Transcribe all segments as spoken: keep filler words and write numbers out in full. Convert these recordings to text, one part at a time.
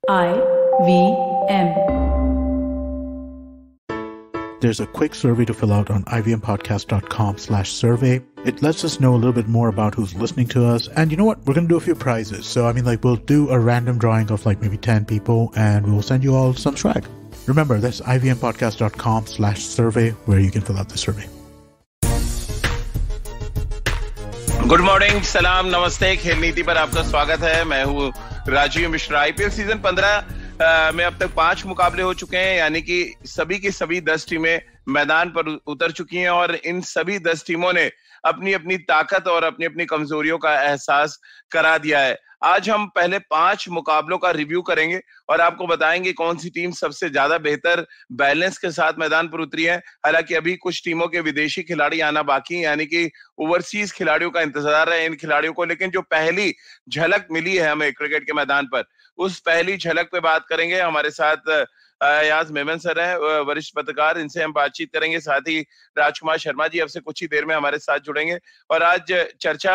I V M. There's a quick survey to fill out on ivmpodcast.com slash survey. It lets us know a little bit more about who's listening to us. And you know what? We're going to do a few prizes. So, I mean, like, we'll do a random drawing of like maybe ten people and we'll send you all some swag. Remember, that's ivmpodcast.com slash survey where you can fill out the survey. Good morning, सलाम, नमस्ते। खेल नीति पर आपका स्वागत है। मैं हूँ राजीव मिश्रा। आईपीएल सीजन पंद्रह में अब तक पांच मुकाबले हो चुके हैं, यानी कि सभी की सभी दस टीमें मैदान पर उतर चुकी हैं और इन सभी दस टीमों ने अपनी अपनी ताकत और अपनी अपनी कमजोरियों का एहसास करा दिया है। आज हम पहले पांच मुकाबलों का रिव्यू करेंगे और आपको बताएंगे कौन सी टीम सबसे ज्यादा बेहतर बैलेंस के साथ मैदान पर उतरी है। हालांकि अभी कुछ टीमों के विदेशी खिलाड़ी आना बाकी है, यानी कि ओवरसीज खिलाड़ियों का इंतजार है इन खिलाड़ियों को। लेकिन जो पहली झलक मिली है हमें क्रिकेट के मैदान पर, उस पहली झलक पे बात करेंगे। हमारे साथ अयाज मेमन सर हैं, वरिष्ठ पत्रकार, इनसे हम बातचीत करेंगे। साथ ही राजकुमार शर्मा जी अब से कुछ ही देर में हमारे साथ जुड़ेंगे। और आज चर्चा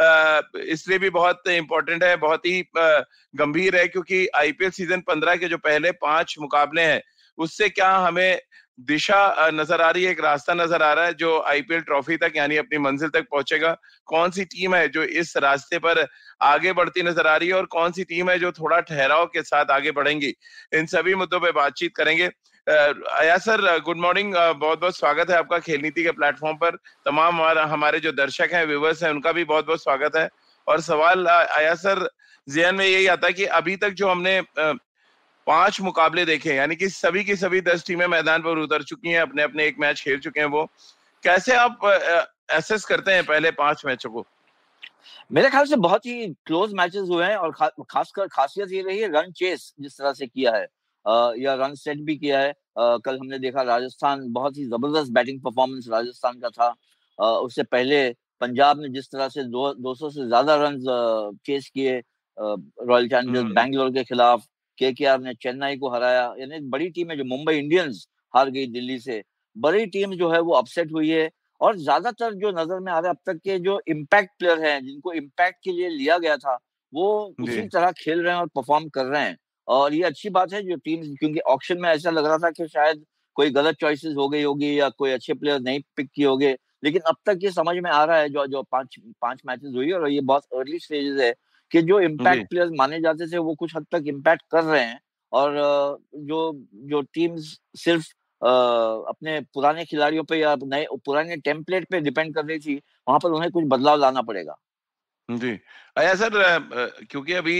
इसलिए भी बहुत इंपॉर्टेंट है, बहुत ही गंभीर है, क्योंकि आईपीएल सीजन पंद्रह के जो पहले पांच मुकाबले हैं उससे क्या हमें दिशा नजर आ रही है, एक रास्ता नजर आ रहा है जो आईपीएल ट्रॉफी तक यानी अपनी मंजिल तक पहुंचेगा। कौन सी टीम है जो इस रास्ते पर आगे बढ़ती नजर आ रही है और कौन सी टीम है जो थोड़ा ठहराव के साथ आगे बढ़ेंगी, इन सभी मुद्दों पे बातचीत करेंगे। अया सर, गुड मॉर्निंग, बहुत बहुत स्वागत है आपका खेल नीति के प्लेटफॉर्म पर। तमाम हमारे जो दर्शक हैं, व्यूवर्स हैं, उनका भी बहुत बहुत स्वागत है। और सवाल अया सर ज़हन में यही आता है कि अभी तक जो हमने पांच मुकाबले देखे, यानी कि सभी की सभी दस टीमें मैदान पर उतर चुकी हैं, अपने अपने एक मैच खेल चुके हैं, वो कैसे आप एसेस करते हैं पहले पांच मैचों को? मेरे ख्याल से बहुत ही क्लोज मैचेस हुए हैं और खा, खासकर खासियत ये रही है रन चेस जिस तरह से किया है आ, या रन सेट भी किया है। आ, कल हमने देखा राजस्थान, बहुत ही जबरदस्त बैटिंग परफॉर्मेंस राजस्थान का था। आ, उससे पहले पंजाब ने जिस तरह से दो दो सौ से ज्यादा रन चेस किए रॉयल चैलेंजर्स बैंगलोर के खिलाफ। केकेआर ने चेन्नई को हराया, यानी बड़ी टीम है। जो मुंबई इंडियंस हार गई दिल्ली से, बड़ी टीम जो है वो अपसेट हुई है। और ज्यादातर जो नजर में आ रहा है अब तक के जो इम्पैक्ट प्लेयर हैं, जिनको इम्पैक्ट के लिए लिया गया था, वो उसी तरह खेल रहे हैं और परफॉर्म कर रहे हैं। और ये अच्छी बात है जो टीम, क्योंकि ऑक्शन में ऐसा लग रहा था कि शायद कोई गलत चॉइसेस हो गई होगी या कोई अच्छे प्लेयर नहीं पिक किए होंगे, लेकिन अब तक ये समझ में आ रहा है जो जो पांच पांच मैचेस हुई और ये बहुत अर्ली स्टेजेस है कि जो इम्पैक्ट प्लेयर्स माने जाते थे वो कुछ हद तक इम्पैक्ट कर रहे हैं। और जो जो टीम्स सिर्फ अपने पुराने खिलाड़ियों पे या नए पुराने टेम्पलेट पे डिपेंड कर रही थी, वहां पर उन्हें कुछ बदलाव लाना पड़ेगा। जी अया सर, क्योंकि अभी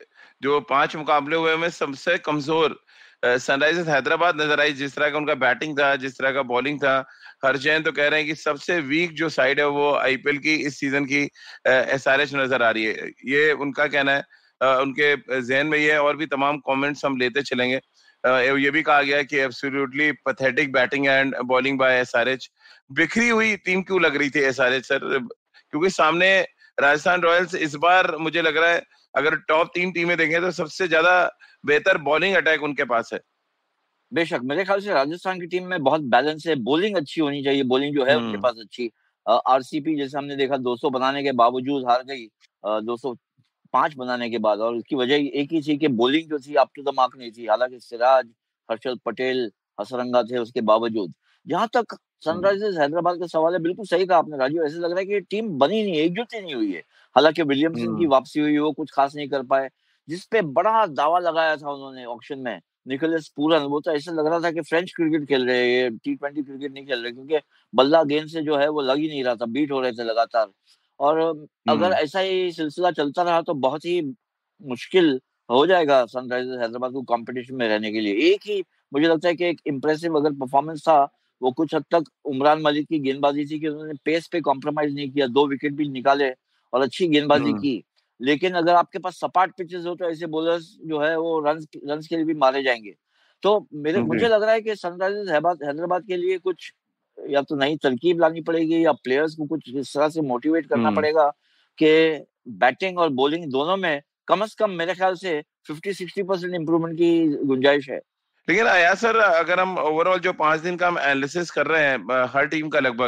जो पांच मुकाबले हुए में सबसे कमजोर सनराइजर्स हैदराबाद नजर आई, जिस तरह का उनका बैटिंग था, जिस तरह का बॉलिंग था। हरचैन तो कह रहे हैं कि सबसे वीक जो साइड है वो आईपीएल की इस सीजन की एसआरएच नजर आ रही है, ये उनका कहना है। Uh, उनके जहन में ये है, और भी तमाम कमेंट्स हम लेते चलेंगे। uh, ये भी कहा गया है कि absolutely pathetic batting and bowling by SRH. बिखरी हुई टीम क्यों लग रही थी एसआरएच सर? क्योंकि सामने राजस्थान रॉयल्स इस बार मुझे लग रहा है अगर टॉप तीन टीमें देखें तो सबसे ज्यादा बेहतर बॉलिंग अटैक उनके पास है। बेशक मेरे ख्याल से राजस्थान की टीम में बहुत बैलेंस है, बॉलिंग अच्छी होनी चाहिए, बॉलिंग जो है उनके पास अच्छी। आरसीपी जैसे हमने देखा दो सौ बनाने के बावजूद हार गई, दो सौ पांच बनाने के बाद, और उसकी वजह एक ही थी कि बॉलिंग जो थी अप टू द मार्क नहीं थी। हालांकि सिराज, हर्षल पटेल, हसरंगा थे उसके बावजूद। जहां तक सनराइजर्स हैदराबाद का सवाल है, बिल्कुल सही कहा आपने राजू, ऐसे लग रहा है कि टीम बनी नहीं, एकजुट ही नहीं हुई है। हालांकि विलियमसन की वापसी हुई, वो कुछ खास नहीं कर पाए, जिसपे बड़ा दावा लगाया था उन्होंने ऑक्शन में, निकोलस पूरन। वो तो ऐसा लग रहा था कि फ्रेंच क्रिकेट खेल रहे हैं, टी ट्वेंटी क्रिकेट नहीं खेल रहे, क्योंकि बल्ला गेंद से जो है वो लग ही नहीं रहा था, बीट हो रहे थे लगातार। और अगर ऐसा ही सिलसिला चलता रहा तो बहुत ही मुश्किल हो जाएगा सनराइजर्स हैदराबाद को कंपटीशन में रहने के लिए। एक ही मुझे लगता है कि एक इम्प्रेसिव अगर परफॉर्मेंस था वो कुछ हद तक उमरान मलिक की गेंदबाजी थी कि उन्होंने पेस पे कॉम्प्रोमाइज नहीं किया, दो विकेट भी निकाले और अच्छी गेंदबाजी की। लेकिन अगर आपके पास सपाट पिचेस हो तो ऐसे बॉलर्स जो है वो रन रन के लिए भी मारे जाएंगे। तो मेरे मुझे लग रहा है कि सनराइजर्स हैदराबाद के लिए कुछ या तो नई तरकीब लानी पड़ेगी या प्लेयर्स को कुछ इस तरह से मोटिवेट करना पड़ेगा कि बैटिंग और बॉलिंग दोनों में कम से कम मेरे ख्याल से पचास साठ परसेंट इंप्रूवमेंट की गुंजाइश है। लेकिन आया सर, अगर हम ओवरऑल जो पांच दिन का हम एनालिसिस कर रहे हैं हर टीम का लगभग,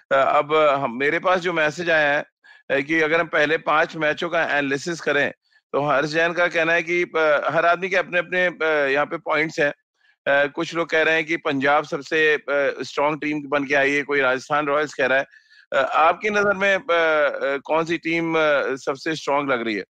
अब हम, मेरे पास जो मैसेज आया है कि अगर हम पहले पांच मैचों का एनालिसिस करें तो हर्ष जैन का कहना है कि हर आदमी के अपने अपने यहाँ पे पॉइंट्स हैं। कुछ लोग कह रहे हैं कि पंजाब सबसे स्ट्रॉन्ग टीम बन के आई है, कोई राजस्थान रॉयल्स कह रहा है। आपकी नजर में कौन सी टीम सबसे स्ट्रॉन्ग लग रही है?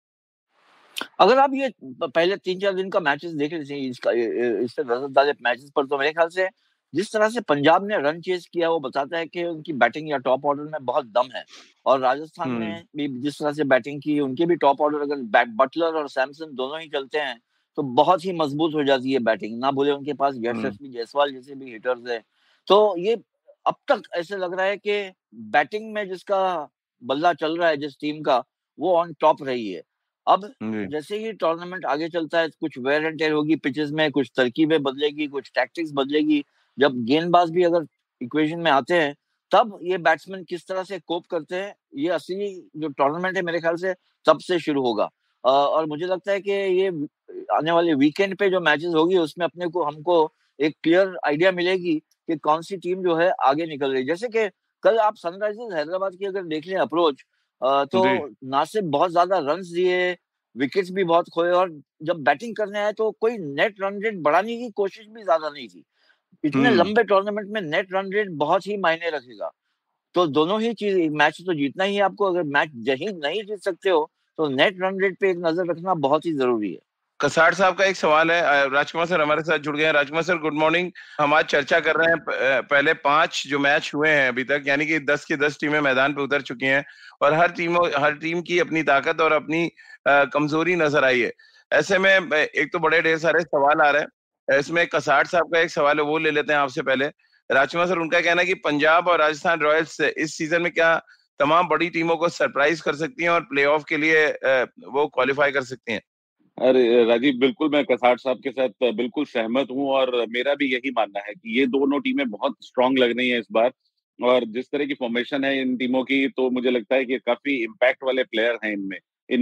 अगर आप ये पहले तीन चार दिन का मैचेस देख लेते हैं, इसका इससे नजर डाले मैचेस पर, तो मेरे ख्याल से जिस तरह से पंजाब ने रन चेस किया वो बताता है कि उनकी बैटिंग या टॉप ऑर्डर में बहुत दम है। और राजस्थान ने भी जिस तरह से बैटिंग की, उनके भी टॉप ऑर्डर अगर बटलर और सैमसन दोनों ही चलते हैं तो बहुत ही मजबूत हो जाती है बैटिंग। ना भूले उनके पास यशस्वी जायसवाल जैसे भी हिटर्स है। तो ये अब तक ऐसे लग रहा है कि बैटिंग में जिसका बल्ला चल रहा है जिस टीम का, वो ऑन टॉप रही है। अब जैसे ही टूर्नामेंट आगे चलता है, कुछ वेयर एंड टेयर होगी पिचेस में, कुछ तरकीबें बदलेगी, कुछ टैक्टिक्स बदलेगी। जब गेंदबाज भी अगर इक्वेशन में आते हैं, तब ये बैट्समैन किस तरह से कोप करते हैं, ये असली जो टूर्नामेंट है मेरे ख्याल से तब से शुरू होगा। और मुझे लगता है कि ये आने वाले वीकेंड पे जो मैचेस होगी उसमें अपने को हमको एक क्लियर आइडिया मिलेगी कि कौन सी टीम जो है आगे निकल रही है। जैसे कि कल आप सनराइजर्स हैदराबाद की अगर देख लें अप्रोच, तो ना सिर्फ बहुत ज्यादा रन दिए, विकेट्स भी बहुत खोए, और जब बैटिंग करने आए तो कोई नेट रन रेट बढ़ाने की कोशिश भी ज्यादा नहीं की। इतने लंबे टूर्नामेंट में नेट रन रेट बहुत ही मायने रखेगा। तो दोनों ही चीज, मैच तो जीतना ही है आपको, अगर मैच जहीं नहीं जीत सकते हो तो नेट रन रेट पे एक नजर रखना बहुत ही जरूरी है। कसार साहब का एक सवाल है, राजकुमार सर हमारे साथ जुड़ गए हैं। Rajkumar sir good morning. हम आज चर्चा कर रहे हैं पहले पांच जो मैच हुए हैं अभी तक, यानी कि दस की दस टीमें मैदान पे उतर चुकी हैं और हर टीम हर टीम की अपनी ताकत और अपनी कमजोरी नजर आई है। ऐसे में एक तो बड़े ढेर सारे सवाल आ रहे हैं, इसमें कसार साहब का एक सवाल है, वो ले लेते हैं आपसे पहले। राजकुमार सर, उनका कहना है कि पंजाब और राजस्थान रॉयल्स इस सीजन में क्या तमाम बड़ी टीमों को सरप्राइज कर सकती हैं और प्लेऑफ के लिए वो क्वालिफाई कर सकती हैं? अरे राजीव, बिल्कुल मैं कसार साहब के साथ बिल्कुल सहमत हूं और मेरा भी यही मानना है कि ये दोनों टीमें बहुत स्ट्रांग लग रही हैं इस बार। और जिस तरह की फॉर्मेशन है इन टीमों की, तो मुझे लगता है कि काफी इम्पैक्ट वाले प्लेयर हैं इनमें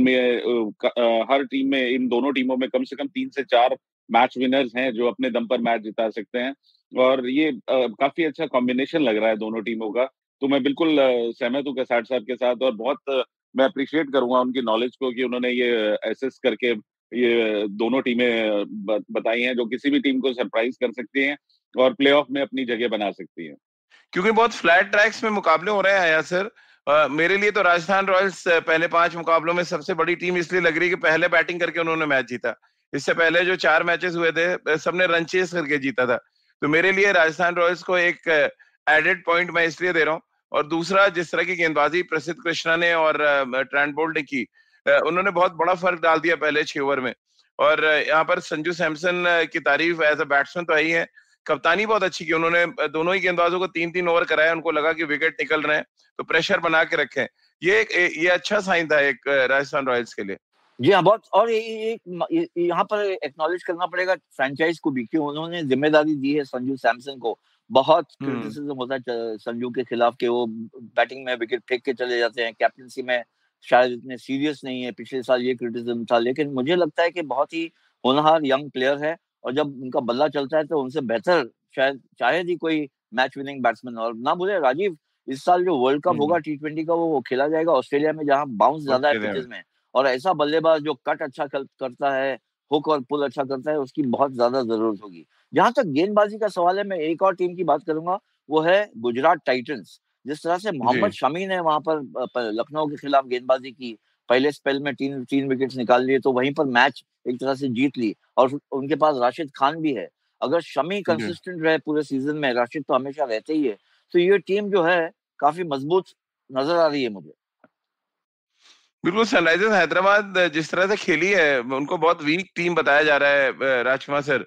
इनमें हर टीम में, इन दोनों टीमों में कम से कम तीन से चार मैच विनर्स हैं जो अपने दम पर मैच जिता सकते हैं। और ये काफी अच्छा कॉम्बिनेशन लग रहा है दोनों टीमों का। तो मैं बिल्कुल सहमत हूँ कसार साहब के साथ, और बहुत मैं अप्रिशिएट करूंगा उनकी नॉलेज को कि उन्होंने ये एसेस करके ये दोनों टीमें बताई हैं जो किसी भी टीम को सरप्राइज कर सकती हैं और प्लेऑफ में अपनी जगह बना सकती हैं। क्योंकि बहुत फ्लैट ट्रैक्स में मुकाबले हो रहे हैं आया सर। uh, मेरे लिए तो राजस्थान रॉयल्स पहले पांच मुकाबलों में सबसे बड़ी टीम इसलिए लग रही है कि पहले बैटिंग करके उन्होंने मैच जीता। इससे पहले जो चार मैचेस हुए थे सबने रन चेस करके जीता था। तो मेरे लिए राजस्थान रॉयल्स को एक एडेड पॉइंट मैं इसलिए दे रहा हूँ। और दूसरा, जिस तरह की गेंदबाजी प्रसिद्ध कृष्णा ने और ट्रेंट बोल्ट ने की, उन्होंने बहुत बड़ा फर्क डाल दिया पहले छह ओवर में। और यहाँ पर संजू सैमसन की तारीफ एज अ बैट्समैन तो आई है, कप्तानी बहुत अच्छी की उन्होंने। दोनों ही गेंदबाजों को तीन तीन ओवर कराया, उनको लगा कि विकेट निकल रहे हैं तो प्रेशर बना के रखें। ये ये अच्छा साइन था एक राजस्थान रॉयल्स के लिए। जी हाँ, बहुत। और एक यहाँ पर एक्नॉलेज करना पड़ेगा फ्रेंचाइज को भी कि उन्होंने जिम्मेदारी दी है संजू सैमसन को। बहुत क्रिटिसिज्म होता है संजू के खिलाफ कि वो बैटिंग में विकेट फेंक के चले जाते हैं, कैप्टनसी में शायद इतने सीरियस नहीं है। पिछले साल ये क्रिटिसिज्म था, लेकिन मुझे लगता है कि बहुत ही होनहार यंग प्लेयर है और जब उनका बल्ला चलता है तो उनसे बेहतर शायद शायद ही कोई मैच विनिंग बैट्समैन। और ना भूले राजीव, इस साल जो वर्ल्ड कप होगा टी ट्वेंटी का, वो खेला जाएगा ऑस्ट्रेलिया में, जहाँ बाउंस ज्यादा है पिचेस में। और ऐसा बल्लेबाज जो कट अच्छा करता है, हुक और पुल अच्छा करता है, उसकी बहुत ज्यादा जरूरत होगी। जहां तक गेंदबाजी का सवाल है, मैं एक और टीम की बात करूंगा, वो है गुजरात टाइटंस। जिस तरह से मोहम्मद शमी ने वहां पर लखनऊ के खिलाफ गेंदबाजी की, पहले स्पेल में तीन तीन विकेट्स निकाल लिए, तो वहीं पर मैच एक तरह से जीत ली। और उनके पास राशिद खान भी है। अगर शमी कंसिस्टेंट रहे पूरे सीजन में, राशिद तो हमेशा रहते ही है, तो ये टीम जो है काफी मजबूत नजर आ रही है मुझे। बिल्कुल, सनराइजर्स हैदराबाद जिस तरह से खेली है, उनको बहुत वीक टीम बताया जा रहा है राजकुमार सर।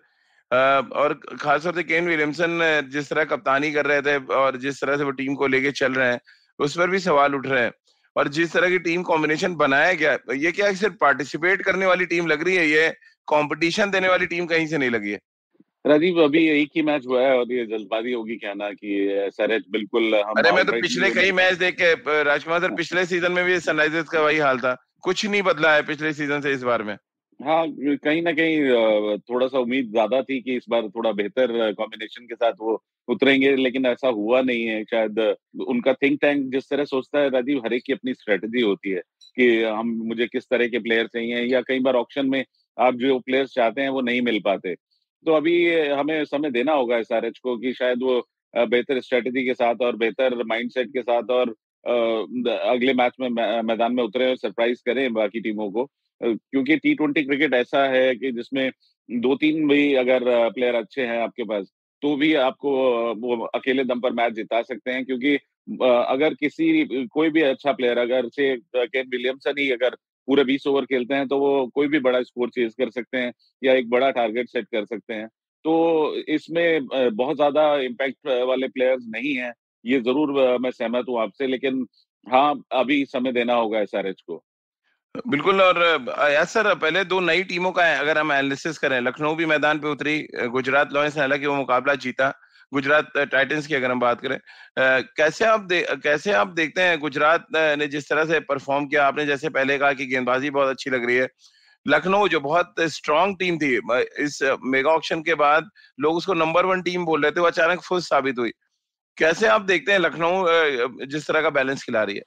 और खासतौर से केन विलियमसन जिस तरह कप्तानी कर रहे थे और जिस तरह से वो टीम को लेके चल रहे हैं, उस पर भी सवाल उठ रहे हैं। और जिस तरह की टीम कॉम्बिनेशन बनाया गया, ये क्या सिर्फ पार्टिसिपेट करने वाली टीम लग रही है, ये कंपटीशन देने वाली टीम कहीं से नहीं लगी है? राजीव, अभी एक ही मैच हुआ है और ये जल्दबाजी होगी क्या ना कि सरेज बिल्कुल हम अरे मैं तो पिछले कई मैच देख के राजकुमार सर, पिछले सीजन में भी सनराइजर्स का वही हाल था, कुछ नहीं बदला है पिछले सीजन से इस बार में। हाँ, कहीं न कहीं थोड़ा-सा उम्मीद ज़्यादा थी कि इस बार थोड़ा बेहतर कॉम्बिनेशन के साथ वो उतरेंगे, लेकिन ऐसा हुआ नहीं है। शायद उनका थिंक टैंक जिस तरह सोचता है राजीव, हर एक की अपनी स्ट्रैटेजी होती है कि हम मुझे किस तरह के प्लेयर चाहिए, या कई बार ऑक्शन में आप जो प्लेयर्स चाहते हैं वो नहीं मिल पाते। तो अभी हमें समय देना होगा एसआरएच को कि शायद वो अ, बेहतर स्ट्रैटेजी के साथ और बेहतर माइंडसेट के साथ और अ, अगले मैच में मै मैदान में उतरे और सरप्राइज़ करें बाकी टीमों को। अ, क्योंकि टी ट्वेंटी क्रिकेट ऐसा है कि जिसमें दो तीन भी अगर प्लेयर अच्छे हैं आपके पास, तो भी आपको वो अकेले दम पर मैच जिता सकते हैं। क्योंकि अ, अगर किसी कोई भी अच्छा प्लेयर, अगर से केन विलियमसन ही अगर पूरे बीस ओवर खेलते हैं, तो वो कोई भी बड़ा स्कोर चेज़ कर सकते हैं या एक बड़ा टारगेट सेट कर सकते हैं। तो इसमें अ, बहुत ज़्यादा इम्पैक्ट वाले प्लेयर्स नहीं हैं, ये ज़रूर मैं सहमत हूँ आपसे, लेकिन हाँ, अभी समय देना होगा एसआरएच को। बिल्कुल। और अ, सर पहले दो नई टीमों का अगर हम एनालिसिस करें, लखनऊ भी मैदान पे उतरी, गुजरात लॉयंस ने हालांकि वो मुकाबला जीता, गुजरात टाइटंस की अगर हम बात करें, आ, कैसे आप दे, कैसे आप देखते हैं गुजरात ने जिस तरह से परफॉर्म किया? आपने जैसे पहले कहा कि गेंदबाजी बहुत अच्छी लग रही है, लखनऊ जो बहुत स्ट्रांग टीम थी इस मेगा ऑक्शन के बाद लोग उसको नंबर वन टीम बोल रहे थे, वो अचानक फुस साबित हुई। कैसे आप देखते हैं लखनऊ जिस तरह का बैलेंस खिला रही है?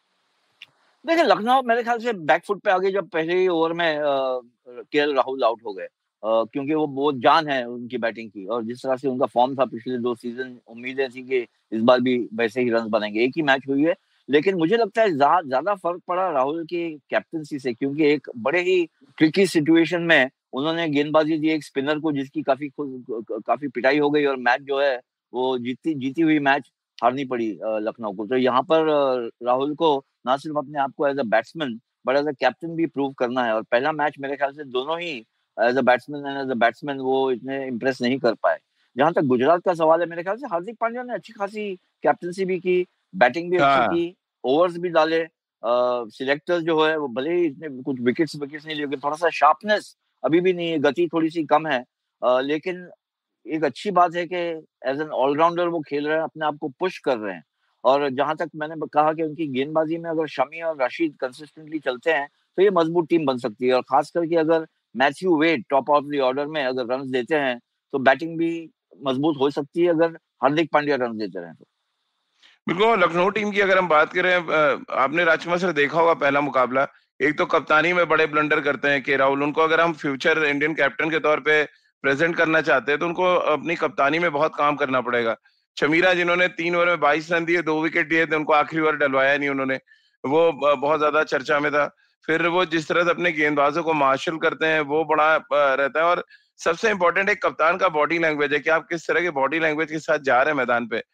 देखिए, लखनऊ मेरे ख्याल से बैकफुट पे आ गई जब पहले ही ओवर में केएल राहुल आउट हो गए, क्योंकि वो बहुत जान है उनकी बैटिंग की, और जिस तरह से उनका फॉर्म था पिछले दो सीजन, उम्मीदें थी कि इस बार भी वैसे ही रन बनेंगे। एक ही मैच हुई है, लेकिन मुझे लगता है ज्यादा फर्क पड़ा राहुल की कैप्टनसी से, क्योंकि एक बड़े ही ट्रिकी सिचुएशन में उन्होंने गेंदबाजी दी एक स्पिनर को, जिसकी काफी काफी पिटाई हो गई, और मैच जो है वो जीती जीती हुई मैच हारनी पड़ी लखनऊ को। तो यहाँ पर राहुल को ना सिर्फ अपने आप को as a batsman but as a captain भी प्रूव करना है, और पहला मैच मेरे ख्याल से दोनों ही as a batsman and as a batsman वो इतने इम्प्रेस नहीं कर पाए। जहां तक गुजरात का सवाल है, मेरे ख्याल से हार्दिक पांड्या ने अच्छी खासी कैप्टनसी भी की, बैटिंग भी अच्छी हाँ। की, ओवर्स भी डाले, सिलेक्टर्स जो है वो भले ही इतने कुछ विकेट्स विकेट्स नहीं, लेकिन थोड़ा सा शार्पनेस अभी भी नहीं है, गति थोड़ी सी कम है, आ, लेकिन एक अच्छी बात है कि एज एन ऑलराउंडर वो खेल रहे हैं, अपने आप को पुश कर रहे हैं। और जहां तक मैंने कहा कि उनकी गेंदबाजी में अगर शमी और रशीद कंसिस्टेंटली चलते हैं तो ये मजबूत टीम बन सकती है, और खास करके अगर Matthew Wade top of the order में अगर रन देते हैं तो बैटिंग भी मजबूत हो सकती है, अगर हार्दिक पांड्या रन देते रहे तो। बिल्कुल। लखनऊ टीम की अगर हम बात करें, आपने राजकुमार सर देखा होगा पहला मुकाबला, एक तो कप्तानी में बड़े ब्लंडर करते हैं के राहुल, उनको अगर हम फ्यूचर इंडियन कैप्टन के तौर पे प्रेजेंट करना चाहते हैं तो उनको अपनी कप्तानी में बहुत काम करना पड़ेगा। शमीरा जिन्होंने तीन ओवर में बाईस रन दिए, दो विकेट दिए थे, उनको आखिरी ओवर डलवाया नहीं उन्होंने, वो बहुत ज्यादा चर्चा में था। फिर वो जिस तरह से अपने गेंदबाजों को मार्शल करते हैं वो बड़ा रहता है। और सबसे इंपॉर्टेंट एक कप्तान का बॉडी लैंग्वेज है कि आप किस तरह के बॉडी लैंग्वेज के साथ जा रहे हैं मैदान पे।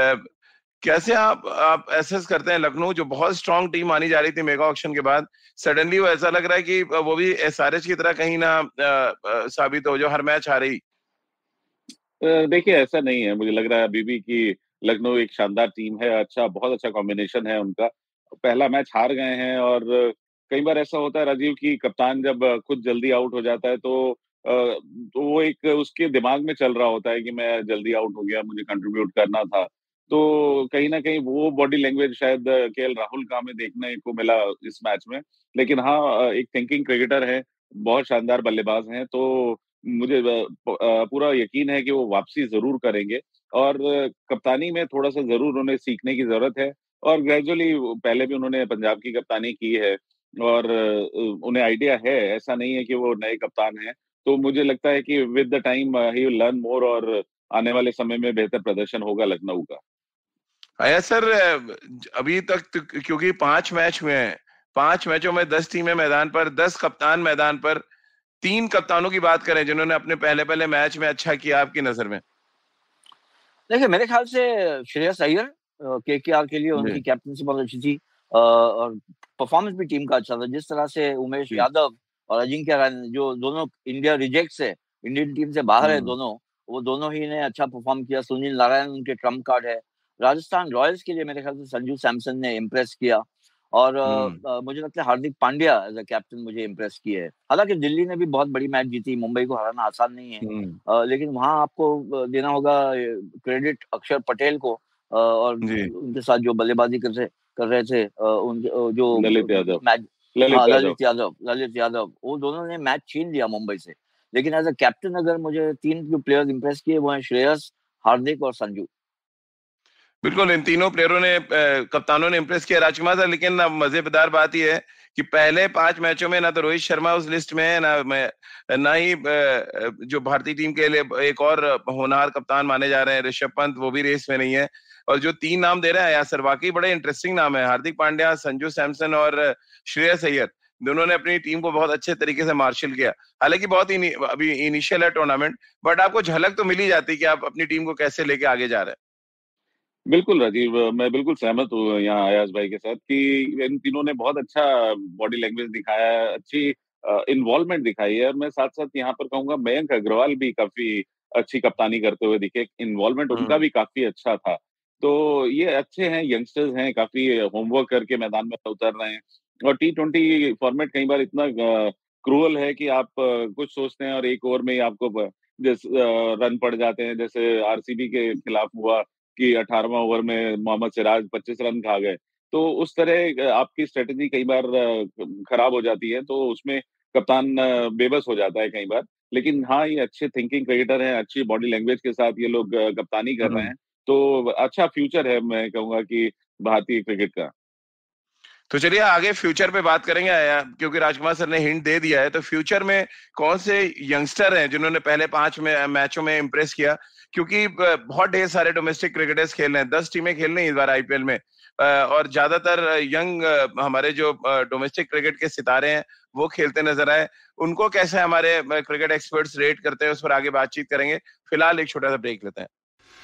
कैसे आप आप एसेस करते हैं लखनऊ जो बहुत स्ट्रांग टीम मानी जा रही थी मेगा ऑक्शन के बाद, सडनली वो ऐसा लग रहा है कि वो भी एसआरएच की तरह कहीं ना साबित हो जो हर मैच हारे ही? देखिए, ऐसा नहीं है, मुझे लग रहा है अभी भी कि लखनऊ एक शानदार टीम है, अच्छा बहुत अच्छा कॉम्बिनेशन है उनका। पहला मैच हार गए हैं, और कई बार ऐसा होता है राजीव कि कप्तान जब खुद जल्दी आउट हो जाता है तो अ, तो वो एक उसके दिमाग में चल रहा होता है कि मैं जल्दी आउट हो गया, मुझे कंट्रीब्यूट करना था। तो कहीं न कहीं वो बॉडी लैंग्वेज शायद केएल राहुल का हमें देखने को मिला इस मैच में। लेकिन हाँ, एक थिंकिंग क्रिकेटर है, बहुत शानदार बल्लेबाज हैं, तो मुझे अ, पूरा यकीन है कि वो वापसी ज़रूर करेंगे, और कप्तानी में थोड़ा-सा ज़रूर उन्हें सीखने की ज़रूरत है, और ग्रेजुअली पहले भी उन्होंने पंजाब की कप्तानी की है, और उन्हें आइडिया है, ऐसा नहीं है कि वो नए कप्तान हैं। तो मुझे लगता है कि with the time he will learn more, और आने वाले समय में बेहतर प्रदर्शन होगा लखनऊ का। आया सर, अभी तक तो क्योंकि पांच मैच हुए हैं, पांच मैचों में दस टीमें मैदान पर, दस कप्तान मैदान पर, तीन कप्तानों की बात करें जिन्होंने अपने पहले पहले मैच में अच्छा किया आपकी नजर में? देखिए, मेरे ख्याल से श्रेयस अय्यर केकेआर के लिए उनकी कैप्टनसी बहुत अच्छी थी, और परफॉर्मेंस भी टीम का अच्छा था। जिस तरह से उमेश यादव और अजिंक्य रहाणे, जो दोनों इंडिया रिजेक्ट्स है, इंडियन टीम से बाहर है दोनों, वो दोनों ही ने अच्छा परफॉर्म किया। सुनील नारायण उनके ट्रम्प कार्ड है। राजस्थान रॉयल्स के लिए मेरे ख्याल से संजू सैमसन ने इम्प्रेस किया, और uh, मुझे लगता है Hardik Pandya as a captain मुझे इम्प्रेस किए है। हालांकि दिल्ली ने भी बहुत बड़ी मैच जीती, मुंबई को हराना आसान नहीं है, uh, लेकिन वहां आपको देना होगा क्रेडिट अक्षर पटेल को, uh, और उनके साथ जो बल्लेबाजी कर रहे कर रहे थे, uh, उनके uh, जो मैच ललित हाँ यादव ललित यादव ललित यादव वो दोनों ने मैच छीन लिया मुंबई से। लेकिन एज अ कैप्टन अगर मुझे तीन जो प्लेयर्स इंप्रेस किए वो हैं श्रेयस, हार्दिक और संजू। बिल्कुल, इन तीनों प्लेयरों ने कप्तानों ने इंप्रेस किया राजकुमार सर। लेकिन मजेदार बात यह है कि पहले पांच मैचों में ना तो रोहित शर्मा उस लिस्ट में है, ना मैं ना ही जो भारतीय टीम के लिए एक और होनहार कप्तान माने जा रहे हैं ऋषभ पंत, वो भी रेस में नहीं है। और जो तीन नाम दे रहे हैं यासर, वाकई बड़े इंटरेस्टिंग नाम है। हार्दिक पांड्या, संजू सैमसन और श्रेयस अय्यर, दोनों ने अपनी टीम को बहुत अच्छे तरीके से मार्शल किया। हालांकि बहुत इनी, अभी इनिशियल है टूर्नामेंट, बट आपको झलक तो मिल ही जाती कि आप अपनी टीम को कैसे लेके आगे जा रहे हैं। बिल्कुल राजीव, मैं बिल्कुल सहमत हूँ यहाँ अयाज भाई के साथ कि इन तीनों ने बहुत अच्छा बॉडी लैंग्वेज दिखाया है, अच्छी इन्वॉल्वमेंट दिखाई है। और मैं साथ साथ यहाँ पर कहूंगा मयंक अग्रवाल भी काफी अच्छी कप्तानी करते हुए दिखे, इन्वॉल्वमेंट उनका भी काफी अच्छा था। तो ये अच्छे हैं, यंगस्टर्स हैं, काफी होमवर्क करके मैदान में उतर रहे हैं। और टी ट्वेंटी फॉर्मेट कई बार इतना क्रूअल है कि आप कुछ सोचते हैं और एक ओवर में ही आपको जैसे रन पड़ जाते हैं, जैसे आरसीबी के खिलाफ हुआ कि अठारहवां ओवर में मोहम्मद सिराज पच्चीस रन खा गए। तो उस तरह आपकी स्ट्रेटेजी कई बार खराब हो जाती है, तो उसमें कप्तान बेबस हो जाता है कई बार। लेकिन हाँ, ये अच्छे थिंकिंग क्रिकेटर हैं, अच्छी बॉडी लैंग्वेज के साथ ये लोग कप्तानी कर रहे हैं, तो अच्छा फ्यूचर है मैं कहूंगा कि भारतीय क्रिकेट का। तो चलिए आगे फ्यूचर पे बात करेंगे, क्योंकि राजकुमार सर ने हिंट दे दिया है। तो फ्यूचर में कौन से यंगस्टर हैं जिन्होंने पहले पांच में मैचों में इंप्रेस किया? क्योंकि बहुत ढेर सारे डोमेस्टिक क्रिकेटर्स खेल रहे हैं, दस टीमें खेल रही हैं इस बार आईपीएल में, और ज्यादातर यंग हमारे जो डोमेस्टिक क्रिकेट के सितारे हैं वो खेलते नजर आए। उनको कैसे हमारे क्रिकेट एक्सपर्ट्स रेट करते हैं, उस पर आगे बातचीत करेंगे। फिलहाल एक छोटा सा ब्रेक लेते हैं।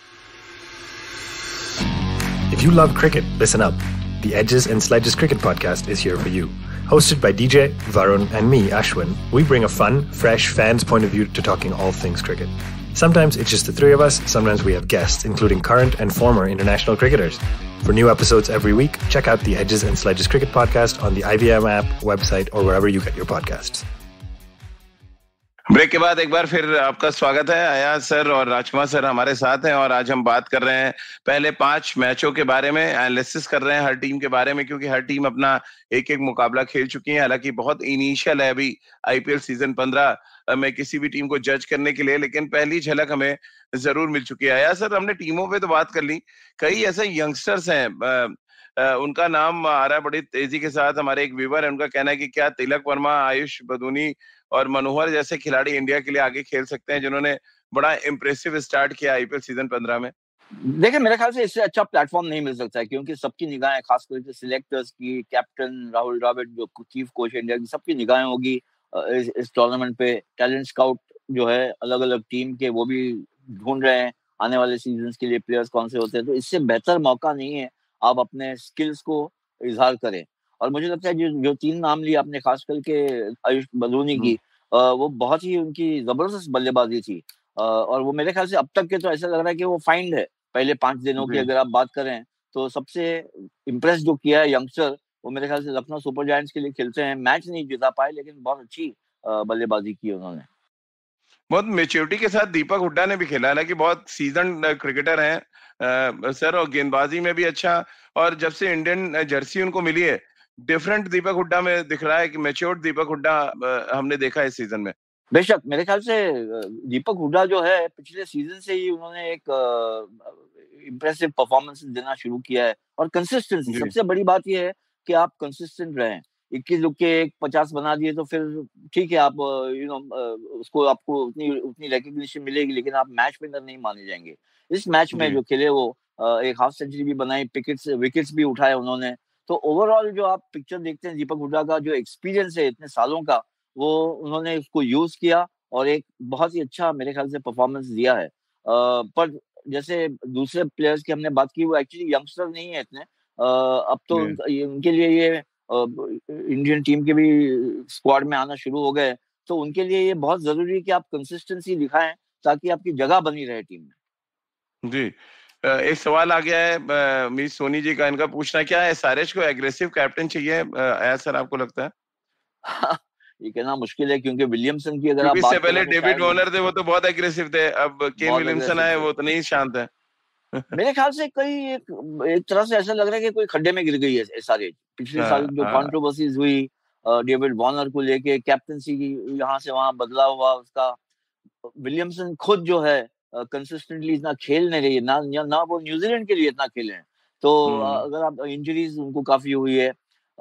If you love cricket, listen up. The Edges and Sledges Cricket Podcast is here for you. Hosted by D J, Varun, and me, Ashwin, we bring a fun, fresh fan's point of view to talking all things cricket. Sometimes it's just the three of us, sometimes we have guests, including current and former international cricketers. For new episodes every week, check out the Edges and Sledges Cricket Podcast on the I V M app, website, or wherever you get your podcasts. Break के बाद एक बार फिर आपका स्वागत है। Ayaz sir और राजकुमार sir हमारे साथ हैं और आज हम बात कर रहे हैं पहले पांच मैचों के बारे में, एनालिसिस कर रहे हैं हर टीम के बारे में, क्योंकि हर टीम अपना एक एक मुकाबला खेल चुकी है। हालांकि बहुत इनिशियल है अभी आईपीएल सीजन पंद्रह में किसी भी टीम को जज करने के लिए, लेकिन पहली झलक हमें जरूर मिल चुकी है। अयाज सर, हमने टीमों पे तो बात कर ली, कई ऐसे यंगस्टर्स हैं, आ, उनका नाम आ रहा है बड़ी तेजी के साथ। हमारे एक व्यूवर है, उनका कहना है कि क्या तिलक वर्मा, आयुष बदूनी और मनोहर जैसे खिलाड़ी इंडिया के लिए आगे खेल सकते हैं, जिन्होंने बड़ा इंप्रेसिव स्टार्ट किया आईपीएल सीजन पंद्रह में? देखिए, मेरे ख्याल से इससे अच्छा प्लेटफॉर्म नहीं मिल सकता है, क्योंकि सबकी निगाहें, खास करके सिलेक्टर्स की, कैप्टन राहुल द्रविड़ जो चीफ कोच है इंडिया की, सबकी निगाहें होगी इस, इस टूर्नामेंट पे। टैलेंट स्काउट जो है अलग अलग टीम के, वो भी ढूंढ रहे हैं आने वाले सीजन के लिए प्लेयर्स कौन से होते हैं। तो इससे बेहतर मौका नहीं है आप अपने स्किल्स को इजहार करें। और मुझे लगता है जो जो तीन नाम लिए आपने, खास करके आयुष बदूनी की, वो बहुत ही उनकी जबरदस्त बल्लेबाजी थी। और वो मेरे ख्याल से अब तक के तो ऐसा लग रहा है कि वो फाइंड है पहले पांच दिनों की। अगर आप बात करें तो सबसे इम्प्रेस जो किया है यंगस्टर, वो मेरे ख्याल से लखनऊ सुपर जायंट्स के लिए खेलते हैं। मैच नहीं जिता पाए, लेकिन बहुत अच्छी बल्लेबाजी की उन्होंने। बहुत मेच्योरिटी के साथ दीपक हुड्डा ने भी खेला, हालांकि बहुत सीजन क्रिकेटर हैं सर, और गेंदबाजी में भी अच्छा। और जब से इंडियन जर्सी उनको मिली है, डिफरेंट दीपक हुड्डा में दिख रहा है कि मैच्योर्ड दीपक हुड्डा हमने देखा है इस सीजन में। बेशक, मेरे ख्याल से दीपक हुड्डा जो है पिछले सीजन से ही उन्होंने एक इम्प्रेसिव परफॉर्मेंस देना शुरू किया है। और कंसिस्टेंसी, सबसे बड़ी बात यह है कि आप कंसिस्टेंट रहें। इक्कीस लुक के एक पचास बना दिए तो फिर ठीक है, आप यू नो उसको आपको उतनी उतनी रिकग्निशन मिलेगी, लेकिन आप मैच विनर नहीं माने जाएंगे। इस मैच में जो खेले वो एक हाफ सेंचुरी भी बनाई, विकेट्स विकेट्स भी उठाए उन्होंने। तो ओवरऑल जो आप पिक्चर देखते हैं दीपक हुड्डा का जो एक्सपीरियंस है इतने सालों का, वो उन्होंने उसको यूज किया और एक बहुत ही अच्छा मेरे ख्याल से परफॉर्मेंस दिया है। पर जैसे दूसरे प्लेयर्स की हमने बात की, वो एक्चुअली यंगस्टर नहीं है इतने। अब तो उनके लिए ये इंडियन टीम के भी स्क्वाड में आना शुरू हो गए, तो उनके लिए ये बहुत जरूरी है कि आप कंसिस्टेंसी दिखाएं ताकि आपकी जगह बनी रहे टीम में। जी, एक सवाल आ गया है मिस सोनी जी का, इनका पूछना क्या है, एसआरएच को एग्रेसिव कैप्टन चाहिए ऐसा सर आपको लगता है? ये कहना मुश्किल है, क्योंकि विलियमसन की अगर आप बात इससे पहले डेविड वार्नर थे, वो तो बहुत एग्रेसिव थे। अब केन विलियमसन आए, वो उतने ही शांत है। मेरे ख्याल से कई एक, एक तरह से ऐसा लग रहा है कि कोई खड्डे में गिर गई है एसआरएच। पिछले हाँ, साल जो कंट्रोवर्सीज हुई, डेविड वार्नर को लेके, कैप्टनसी की यहाँ से वहां बदला हुआ उसका। विलियमसन खुद जो है कंसिस्टेंटली इतना खेल नहीं रही है, ना ना वो न्यूजीलैंड के लिए इतना खेले हैं। तो अगर आप इंजरीज उनको काफी हुई है,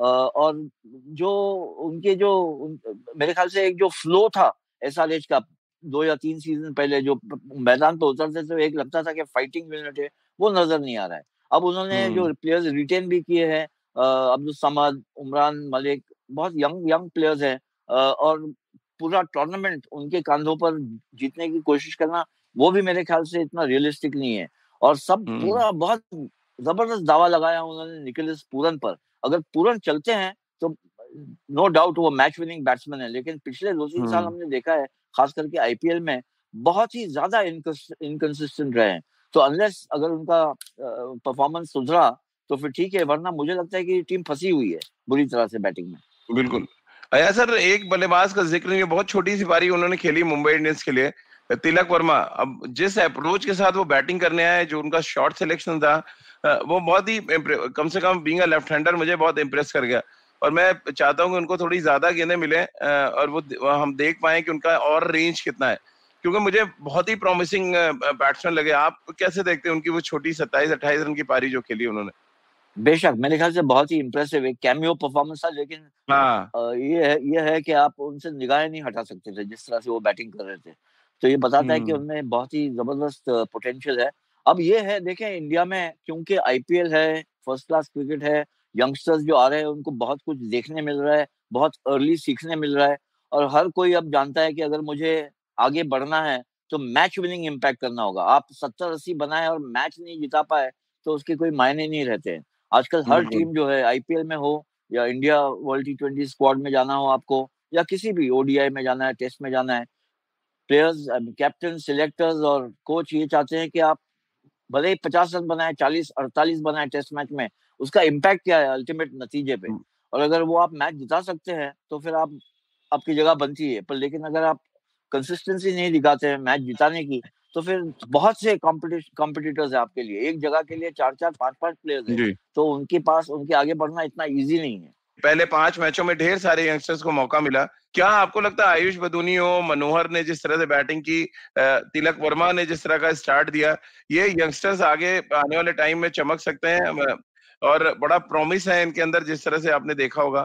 और जो उनके जो उन, मेरे ख्याल से एक जो फ्लो था एसआरएच का दो या तीन सीजन पहले, जो मैदान पे उतरते थे एक लगता था कि फाइटिंग यूनिट है, वो नजर नहीं आ रहा है। अब उन्होंने जो प्लेयर्स रिटेन भी किए हैं, अब्दुल समद, उमरान मलिक, बहुत यंग यंग प्लेयर्स हैं, और पूरा टूर्नामेंट उनके कंधों पर जीतने की कोशिश करना, वो भी मेरे ख्याल से इतना रियलिस्टिक नहीं है। और सब पूरा बहुत जबरदस्त दावा लगाया उन्होंने निकोलस पूरन पर। अगर पूरन चलते हैं तो नो डाउट वो मैच विनिंग बैट्समैन है, लेकिन पिछले दो तीन साल हमने देखा है खास करके आईपीएल में बहुत ही ज्यादा इनकंसिस्टेंट रहे हैं। तो अनलेस अगर उनका परफॉर्मेंस सुधरा तो फिर ठीक है, वरना मुझे लगता है कि टीम फंसी हुई है बुरी तरह से बैटिंग में। बिल्कुल। अया सर, एक बल्लेबाज का जिक्र नहीं, बहुत छोटी सी पारी उन्होंने खेली मुंबई इंडियंस के लिए, तिलक वर्मा। अब जिस अप्रोच के साथ वो बैटिंग करने आए, जो उनका शॉट सिलेक्शन था, वो बहुत ही कम से कम बीइंग अ लेफ्ट हैंडर मुझे बहुत इंप्रेस कर गया। और मैं चाहता हूं कि उनको थोड़ी ज्यादा गेंदें मिले और वो हम देख पाए कि उनका और रेंज कितना है, क्योंकि मुझे बहुत ही प्रॉमिसिंग बैट्समैन लगे। आप कैसे देखते हैं उनकी वो छोटी सत्ताईस अट्ठाईस रन की पारी जो खेली उन्होंने? बेशक मेरे ख्याल से बहुत ही इंप्रेसिव एक कैमियो परफॉर्मेंस था, लेकिन हाँ। ये है ये है कि आप उनसे निगाहें नहीं हटा सकते थे जिस तरह से वो बैटिंग कर रहे थे। तो ये बताता है कि उनमें बहुत ही जबरदस्त पोटेंशियल है। अब ये है, देखें इंडिया में क्योंकि आईपीएल है, फर्स्ट क्लास क्रिकेट है, यंगस्टर्स जो आ रहे हैं उनको बहुत कुछ देखने मिल रहा है, बहुत अर्ली सीखने मिल रहा है, और हर कोई अब जानता है कि अगर मुझे आगे बढ़ना है तो मैच विनिंग इम्पैक्ट करना होगा। आप सत्तर अस्सी बनाए और मैच नहीं जिता पाए तो उसके कोई मायने नहीं रहते हैं। आजकल हर टीम जो है आईपीएल में हो या India world T twenty squad में जाना हो आपको, या किसी भी ओडीआई में जाना है, टेस्ट में जाना है, प्लेयर्स, कैप्टन, सिलेक्टर्स और कोच ये चाहते हैं कि आप भले ही पचास रन बनाए, चालीस अड़तालीस बनाए टेस्ट मैच में, उसका इम्पैक्ट क्या है अल्टीमेट नतीजे पे। और अगर वो आप मैच जिता सकते हैं तो फिर आप आपकी जगह बनती है, पर लेकिन अगर आप कंसिस्टेंसी नहीं दिखाते हैं मैच जिताने की, तो फिर बहुत से कॉम्पिटिटर्स है आपके लिए, एक जगह के लिए चार चार पांच पांच प्लेयर्स हैं, तो उनके पास उनके आगे बढ़ना इतना इजी नहीं है। पहले पांच मैचों में ढेर सारे यंगस्टर्स को मौका मिला। क्या आपको लगता है आयुष बदूनी हो, मनोहर ने जिस तरह से बैटिंग की, तिलक वर्मा ने जिस तरह का स्टार्ट दिया, ये यंगस्टर्स आगे आने वाले टाइम में चमक सकते हैं और बड़ा प्रॉमिस है इनके अंदर, जिस तरह से आपने देखा होगा?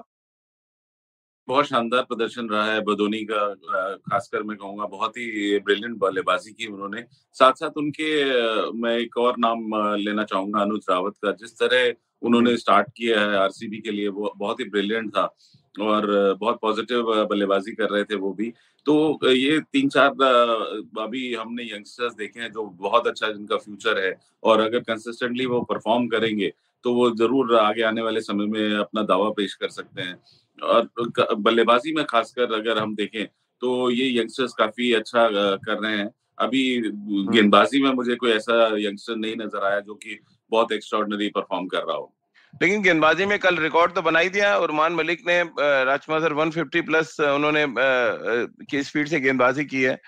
बहुत शानदार प्रदर्शन रहा है बदोनी का, खासकर मैं कहूंगा बहुत ही ब्रिलियंट बल्लेबाजी की उन्होंने। साथ साथ उनके मैं एक और नाम लेना चाहूंगा अनुज रावत का, जिस तरह उन्होंने स्टार्ट किया है आरसीबी के लिए वो बहुत ही ब्रिलियंट था और बहुत पॉजिटिव बल्लेबाजी कर रहे थे वो भी। तो ये तीन चार अभी हमने यंगस्टर्स देखे हैं जो बहुत अच्छा जिनका फ्यूचर है, और अगर कंसिस्टेंटली वो परफॉर्म करेंगे तो वो जरूर आगे आने वाले समय में अपना दावा पेश कर सकते हैं। और बल्लेबाजी में खासकर अगर हम देखें तो ये यंगस्टर्स काफी अच्छा कर रहे हैं। अभी गेंदबाजी में मुझे कोई ऐसा यंगस्टर नहीं नजर आया जो कि बहुत एक्स्ट्राऑर्डिनरी परफॉर्म कर रहा हो, लेकिन गेंदबाजी में कल रिकॉर्ड तो बना ही दिया। उरमान मलिक ने राजकुमार सर एक सौ पचास प्लस उन्होंने की स्पीड से गेंदबाजी की है।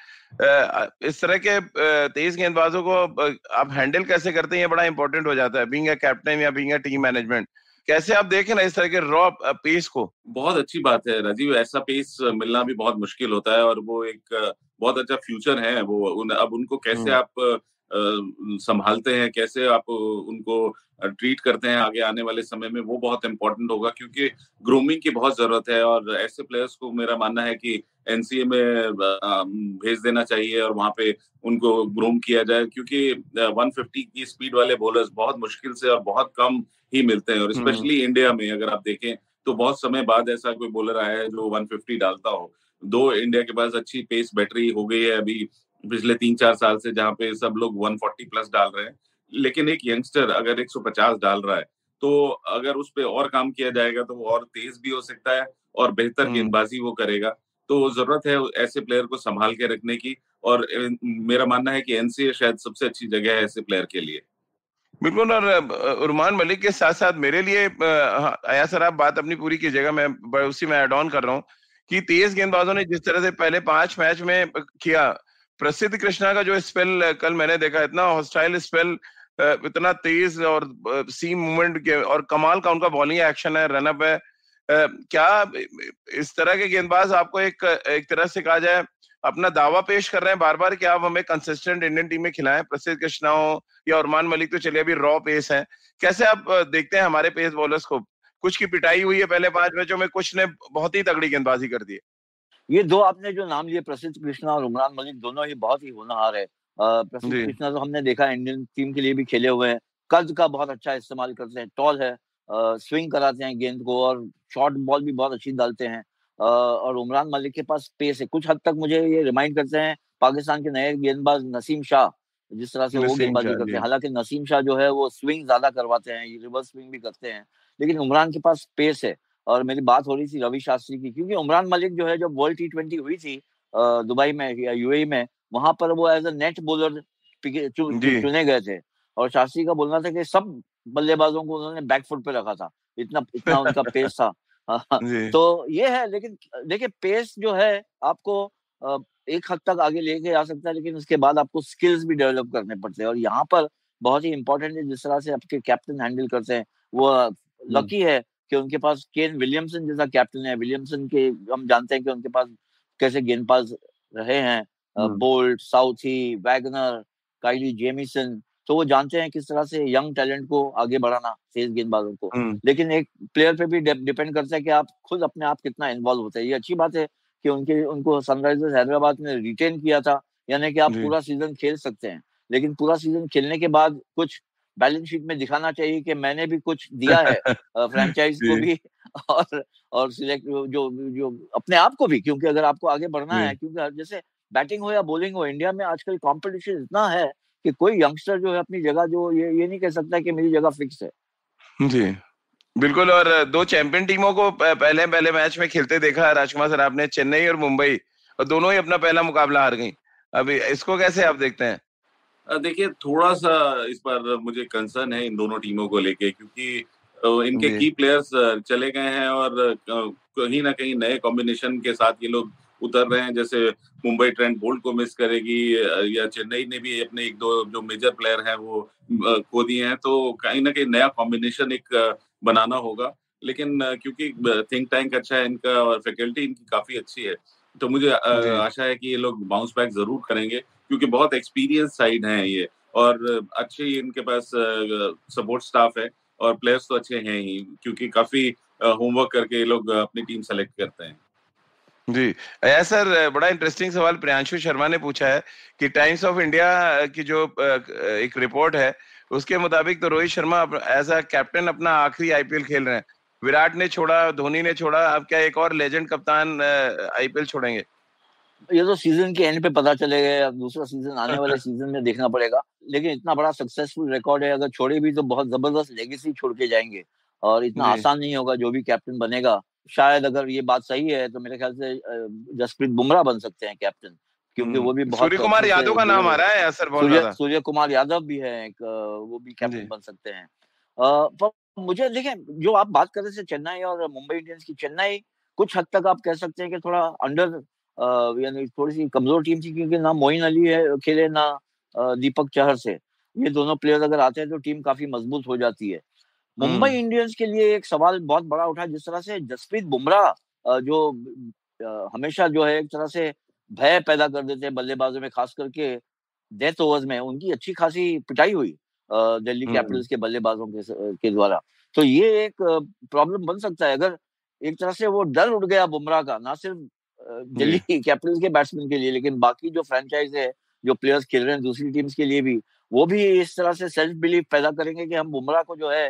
इस तरह के तेज गेंदबाजों को आप हैंडल कैसे करते हैं, ये बड़ा इंपॉर्टेंट हो जाता है बीइंग अ कैप्टन या बीइंग अ टीम मैनेजमेंट। कैसे आप देखें ना इस तरह के रॉ पेस को? बहुत अच्छी बात है राजीव, ऐसा पेस मिलना भी बहुत मुश्किल होता है और वो एक बहुत अच्छा फ्यूचर है वो उन, अब उनको कैसे आप संभालते हैं, कैसे आप उनको ट्रीट करते हैं आगे आने वाले समय में, वो बहुत इंपॉर्टेंट होगा, क्योंकि ग्रूमिंग की बहुत जरूरत है। और ऐसे प्लेयर्स को मेरा मानना है कि एनसीए में भेज देना चाहिए और वहां पे उनको ग्रूम किया जाए, क्योंकि एक सौ पचास की स्पीड वाले बॉलर्स बहुत मुश्किल से और बहुत कम ही मिलते हैं। और स्पेशली इंडिया में अगर आप देखें तो बहुत समय बाद ऐसा कोई बॉलर आया है जो एक सौ पचास डालता हो। दो इंडिया के पास अच्छी पेस बैटरी हो गई है अभी पिछले तीन चार साल से, जहां पे सब लोग एक सौ चालीस प्लस डाल रहे हैं, लेकिन एक यंगस्टर अगर एक सौ पचास डाल रहा है तो अगर उस पे और काम किया जाएगा तो वो और तेज भी हो सकता है और बेहतर गेंदबाजी वो करेगा। तो जरूरत है ऐसे प्लेयर को संभाल के रखने की, और मेरा मानना है कि एनसीए शायद सबसे अच्छी जगह है ऐसे प्लेयर के लिए। बिल्कुल। और उरमान मलिक के साथ साथ मेरे लिए आया सर, आप बात अपनी पूरी कीजिएगा, मैं उसी में ऐड ऑन कर रहा हूँ कि तेज गेंदबाजों ने जिस तरह से पहले पांच मैच में किया, प्रसिद्ध कृष्णा का जो स्पेल कल मैंने देखा, इतना हॉस्टाइल स्पेल, इतना तेज और सीम मूवमेंट के, और कमाल का उनका बॉलिंग एक्शन है, रनअप है, क्या इस तरह के गेंदबाज आपको एक एक तरह से कहा जाए अपना दावा पेश कर रहे हैं बार बार कि आप हमें कंसिस्टेंट इंडियन टीम में खिलाएं? प्रसिद्ध कृष्णा हो या उरमान मलिक तो चलिए अभी रॉ पेस है, कैसे आप देखते हैं हमारे पेस बॉलर्स को? कुछ की पिटाई हुई है पहले पांच मैचों में, कुछ ने बहुत ही तगड़ी गेंदबाजी कर दी है। ये दो आपने जो नाम लिए, प्रसिद्ध कृष्णा और उमरान मलिक, दोनों ही बहुत ही होनहार है। प्रसिद्ध कृष्णा तो हमने देखा इंडियन टीम के लिए भी खेले हुए हैं, कद का बहुत अच्छा इस्तेमाल करते हैं, टॉल है, स्विंग कराते हैं गेंद को और शॉर्ट बॉल भी बहुत अच्छी डालते हैं। और उमरान मलिक के पास पेस है, कुछ हद तक मुझे ये रिमाइंड करते हैं पाकिस्तान के नए गेंदबाज नसीम शाह, जिस तरह से वो गेंदबाजी करते हैं। हालांकि नसीम शाह जो है वो स्विंग ज्यादा करवाते हैं, रिवर्स स्विंग भी करते हैं, लेकिन उमरान के पास पेस है। और मेरी बात हो रही थी रवि शास्त्री की, क्योंकि उमरान मलिक जो है जब वर्ल्ड टी ट्वेंटी हुई थी दुबई में या यूएई में, वहां पर वो एज अ नेट बॉलर चुने गए थे और शास्त्री का बोलना था कि सब बल्लेबाजों को उन्होंने बैकफुट पे रखा था, इतना इतना उनका पेस था। तो ये है, लेकिन देखिए पेस जो है आपको एक हद तक आगे लेके आ सकता है, लेकिन उसके बाद आपको स्किल्स भी डेवलप करने पड़ते हैं और यहाँ पर बहुत ही इंपॉर्टेंट है जिस तरह से आपके कैप्टन हैंडल करते हैं। वो लकी है कि उनके पास केन विलियमसन जैसा कैप्टन है। विलियमसन के हम जानते हैं कि उनके पास कैसे गेंदबाज रहे हैं, Boult, Southee, Wagner, Kyle Jamieson, तो वो जानते हैं किस तरह से यंग टैलेंट को आगे बढ़ाना, तेज गेंदबाजों को। लेकिन एक प्लेयर पे भी डिपेंड करता है कि आप खुद अपने आप कितना इन्वॉल्व होते हैं। ये अच्छी बात है कि उनके उनको सनराइजर्स हैदराबाद ने रिटेन किया था, यानी कि आप पूरा सीजन खेल सकते हैं, लेकिन पूरा सीजन खेलने के बाद कुछ बैलेंस शीट में दिखाना चाहिए कि मैंने भी कुछ दिया है फ्रेंचाइज को भी और और सिलेक्ट जो जो अपने आप को भी, क्योंकि अगर आपको आगे बढ़ना है, क्योंकि जैसे बैटिंग हो या बॉलिंग हो, इंडिया में आजकल कंपटीशन इतना है कि कोई यंगस्टर जो है अपनी जगह जो ये ये नहीं कह सकता कि मेरी जगह फिक्स है। जी बिल्कुल। और दो चैंपियन टीमों को पहले पहले मैच में खेलते देखा राजकुमार सर आपने, चेन्नई और मुंबई, और दोनों ही अपना पहला मुकाबला हार गई। अभी इसको कैसे आप देखते हैं? देखिए थोड़ा सा इस बार मुझे कंसर्न है इन दोनों टीमों को लेके, क्योंकि इनके की प्लेयर्स चले गए हैं और कहीं ना कहीं नए कॉम्बिनेशन के साथ ये लोग उतर रहे हैं। जैसे मुंबई ट्रेंट बोल्ट को मिस करेगी या चेन्नई ने भी अपने एक दो जो मेजर प्लेयर हैं वो खो दिए हैं, तो कहीं ना कहीं नया कॉम्बिनेशन एक बनाना होगा। लेकिन क्योंकि थिंक टैंक अच्छा है इनका और फैकल्टी इनकी काफी अच्छी है, तो मुझे आशा है कि ये लोग बाउंस बैक जरूर करेंगे, क्योंकि बहुत एक्सपीरियंस साइड है ये और अच्छे इनके पास सपोर्ट स्टाफ है और प्लेयर्स तो अच्छे हैं ही, क्योंकि काफी होमवर्क करके ये लोग अपनी टीम सेलेक्ट करते हैं। जी सर, बड़ा इंटरेस्टिंग सवाल प्रियांशु शर्मा ने पूछा है कि टाइम्स ऑफ इंडिया की जो एक रिपोर्ट है उसके मुताबिक तो Rohit Sharma as a captain अपना आखिरी आईपीएल खेल रहे हैं। विराट ने छोड़ा, धोनी ने छोड़ा, अब क्या एक और लेजेंड कप्तान आईपीएल छोड़ेंगे? ये तो सीजन के एंड पे पता चलेगा, अब दूसरा सीजन आने वाले सीजन में देखना पड़ेगा। लेकिन इतना बड़ा सक्सेसफुल रिकॉर्ड है, अगर छोड़े भी तो बहुत जबरदस्त लेगेसी छोड़ के जाएंगे और इतना आसान नहीं होगा जो भी कैप्टन बनेगा। शायद अगर ये बात सही है तो मेरे ख्याल से जसप्रीत बुमराह बन सकते हैं कैप्टन, क्योंकि वो भी बहुत सूर्य कुमार यादव का नाम आ रहा है असर बहुत ज्यादा। सूर्य कुमार यादव भी है एक, वो भी कैप्टन बन सकते हैं। पर मुझे देखें, जो आप बात कर रहे थे चेन्नई और मुंबई इंडियंस की, चेन्नई कुछ हद तक आप कह सकते हैं कि थोड़ा अंडर यानी थोड़ी सी कमजोर टीम थी, क्योंकि ना मोइन अली है खेले ना दीपक चहर से। ये दोनों प्लेयर अगर आते हैं तो टीम काफी मजबूत हो जाती है। मुंबई इंडियंस के लिए एक सवाल बहुत बड़ा उठा, जिस तरह से जसप्रीत बुमराह जो हमेशा जो है एक तरह से भय पैदा कर देते हैं बल्लेबाजों में, खास करके डेथ ओवर्स में उनकी अच्छी खासी पिटाई हुई दिल्ली कैपिटल्स के बल्लेबाजों के, के द्वारा। तो ये एक प्रॉब्लम बन सकता है अगर एक तरह से वो डर उठ गया बुमराह का, ना सिर्फ दिल्ली कैपिटल्स के बैट्समैन के लिए लेकिन बाकी जो फ्रेंचाइज है, जो प्लेयर्स खेल रहे हैं दूसरी टीम्स के लिए भी, वो भी इस तरह से सेल्फ बिलीफ पैदा करेंगे कि हम बुमराह को जो है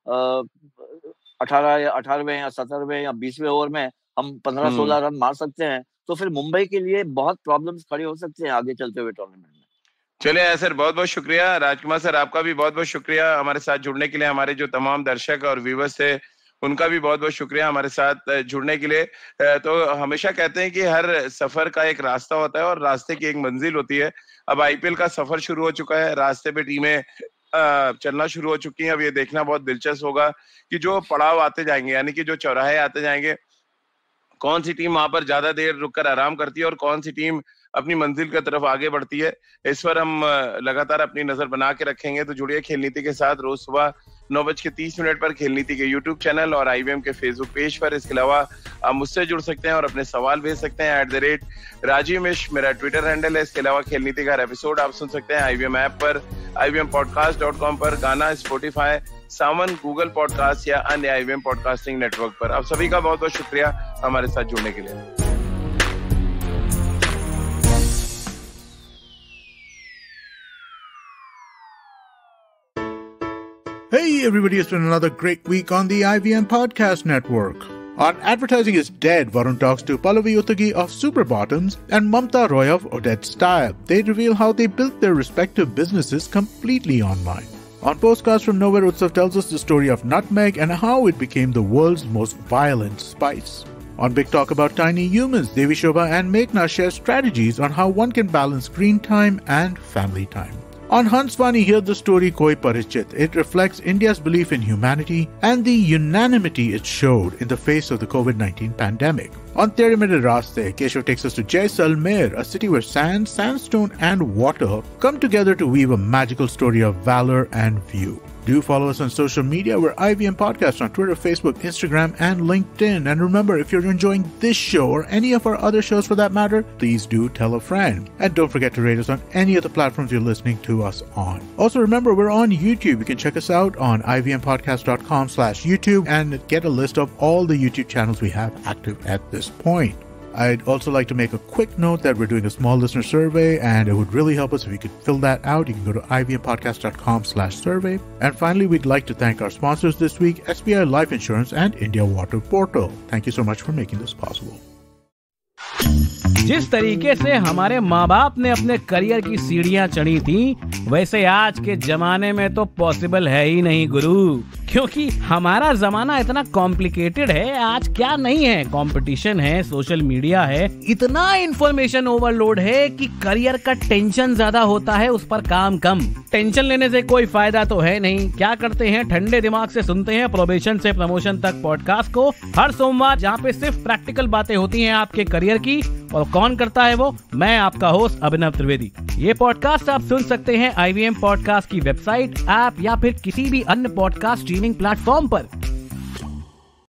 अठारह या अठारहवें या सत्रहवें या बीसवें ओवर में हम पंद्रह सोलह रन मार सकते हैं। तो फिर मुंबई के लिए बहुत प्रॉब्लम्स खड़ी हो सकते हैं आगे चलते हुए टूर्नामेंट में। चलिए सर, बहुत बहुत शुक्रिया। राजकुमार सर आपका भी बहुत बहुत शुक्रिया हमारे साथ जुड़ने के लिए। हमारे जो तमाम दर्शक और व्यूवर्स थे उनका भी बहुत बहुत शुक्रिया हमारे साथ जुड़ने के लिए। तो हमेशा कहते हैं कि हर सफर का एक रास्ता होता है और रास्ते की एक मंजिल होती है। अब आईपीएल का सफर शुरू हो चुका है, रास्ते पे टीमें चलना शुरू हो चुकी हैं। अब ये देखना बहुत दिलचस्प होगा कि जो पड़ाव आते जाएंगे, यानी कि जो चौराहे आते जाएंगे, कौन सी टीम वहां पर ज्यादा देर रुककर आराम करती है और कौन सी टीम अपनी मंजिल की तरफ आगे बढ़ती है। इस पर हम लगातार अपनी नजर बना के रखेंगे। तो जुड़िए खेल नीति के साथ रोज सुबह नौ बज के तीस मिनट पर खेल नीति के यूट्यूब चैनल और आईवीएम के फेसबुक पेज पर। इसके अलावा आप मुझसे जुड़ सकते हैं और अपने सवाल भेज सकते हैं। At the rate Rajeev Mishra मेरा ट्विटर हैंडल है। इसके अलावा खेल नीति का हर एपिसोड आप सुन सकते हैं आईवीएम ऐप पर, I V M podcast dot com पर, गाना, स्पॉटिफाई, सावन, गूगल पॉडकास्ट या अन्य आईवीएम पॉडकास्टिंग नेटवर्क पर। आप सभी का बहुत बहुत शुक्रिया हमारे साथ जुड़ने के लिए। Hey everybody, it's been another great week on the I V M Podcast Network. On Advertising is Dead, Varun talks to Pallavi Uttagi of Super Bottoms and Mamta Roy of Odette Style. They reveal how they built their respective businesses completely online. On Postcards from Nowhere, Utsav tells us the story of nutmeg and how it became the world's most violent spice. On Big Talk About Tiny Humans, Devi Shobha and Meghna share strategies on how one can balance screen time and family time. On Hanswani, hear the story Koi Parichit. It reflects India's belief in humanity and the unanimity it showed in the face of the covid nineteen pandemic. On Tere Mere Raste, Keshav takes us to Jaisalmer, a city where sand, sandstone and water come together to weave a magical story of valor and view. Do follow us on social media. We're I V M Podcast on Twitter, Facebook, Instagram, and LinkedIn. And remember, if you're enjoying this show or any of our other shows for that matter, please do tell a friend. And don't forget to rate us on any of the platforms you're listening to us on. Also, remember, we're on YouTube. You can check us out on I V M podcast dot com slash YouTube and get a list of all the YouTube channels we have active at this point. I'd also like to make a quick note that we're doing a small listener survey, and it would really help us if you could fill that out. You can go to I V M podcast dot com slash survey. And finally, we'd like to thank our sponsors this week, S B I Life Insurance and India Water Portal. Thank you so much for making this possible. जिस तरीके से हमारे माँ बाप ने अपने career की सीढ़ियाँ चढ़ी थी, वैसे आज के जमाने में तो पॉसिबल है ही नहीं गुरु, क्योंकि हमारा जमाना इतना कॉम्प्लिकेटेड है। आज क्या नहीं है, कंपटीशन है, सोशल मीडिया है, इतना इंफॉर्मेशन ओवरलोड है कि करियर का टेंशन ज्यादा होता है, उस पर काम कम। टेंशन लेने से कोई फायदा तो है नहीं। क्या करते हैं, ठंडे दिमाग से सुनते हैं प्रोबेशन से प्रमोशन तक पॉडकास्ट को हर सोमवार, जहाँ पे सिर्फ प्रैक्टिकल बातें होती हैं आपके करियर की। और कौन करता है वो? मैं आपका होस्ट अभिनव त्रिवेदी। ये पॉडकास्ट आप सुन सकते हैं आई वी एम पॉडकास्ट की वेबसाइट, ऐप या फिर किसी भी अन्य पॉडकास्ट स्ट्रीमिंग प्लेटफॉर्म पर।